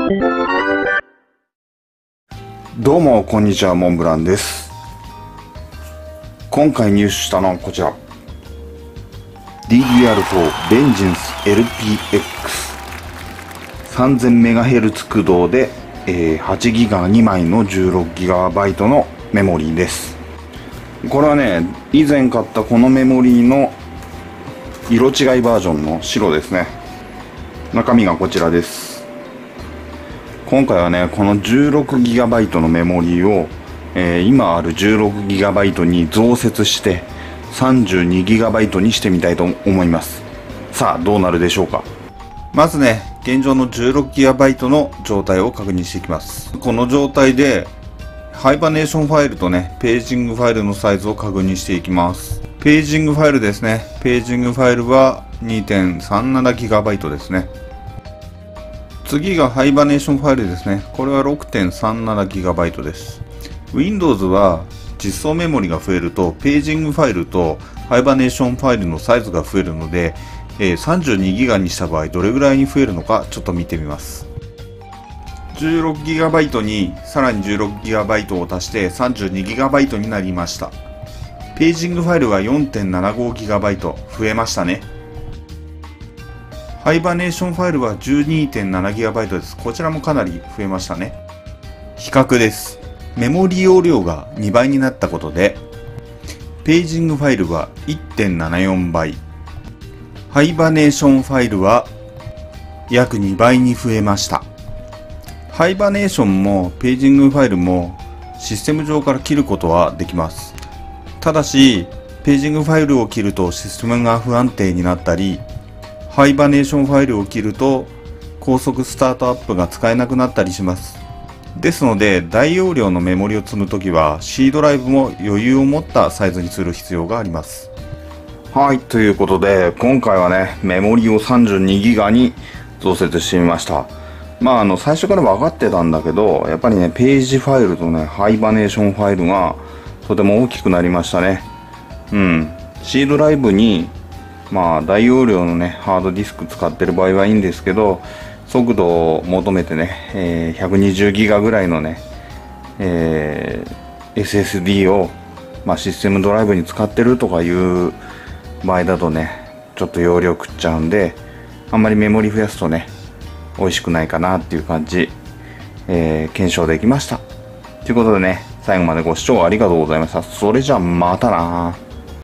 どうもこんにちは、モンブランです。今回入手したのはこちら DDR4 ベンジンス LPX3000MHz 駆動で、8GB2 枚の 16GB のメモリーです。これはね、以前買ったこのメモリーの色違いバージョンの白ですね。中身がこちらです。今回はね、この 16GB のメモリーを、今ある 16GB に増設して 32GB にしてみたいと思います。さあ、どうなるでしょうか。まずね、現状の 16GB の状態を確認していきます。この状態でハイバネーションファイルとね、ページングファイルのサイズを確認していきます。ページングファイルですね。ページングファイルは 2.37GB ですね。次がハイバネーションファイルですね。これは 6.37GB です。Windows は実装メモリが増えると、ページングファイルとハイバネーションファイルのサイズが増えるので、32GB にした場合どれぐらいに増えるのかちょっと見てみます。16GB にさらに 16GB を足して 32GB になりました。ページングファイルは 4.75GB 増えましたね。ハイバネーションファイルは 12.7GB です。こちらもかなり増えましたね。比較です。メモリ容量が2倍になったことで、ページングファイルは 1.74 倍、ハイバネーションファイルは約2倍に増えました。ハイバネーションもページングファイルもシステム上から切ることはできます。ただし、ページングファイルを切るとシステムが不安定になったり、ハイバネーションファイルを切ると高速スタートアップが使えなくなったりします。ですので、大容量のメモリを積むときは C ドライブも余裕を持ったサイズにする必要があります。はい、ということで今回はね、メモリを 32GB に増設してみました。最初から分かってたんだけど、やっぱりね、ページファイルとね、ハイバネーションファイルがとても大きくなりましたね。C ドライブに大容量のね、ハードディスク使ってる場合はいいんですけど、速度を求めてね、120GB ぐらいのね、SSD を、システムドライブに使ってるとかいう場合だとね、ちょっと容量食っちゃうんで、あんまりメモリ増やすとね、美味しくないかなっていう感じ、検証できました。ということでね、最後までご視聴ありがとうございました。それじゃあまたな。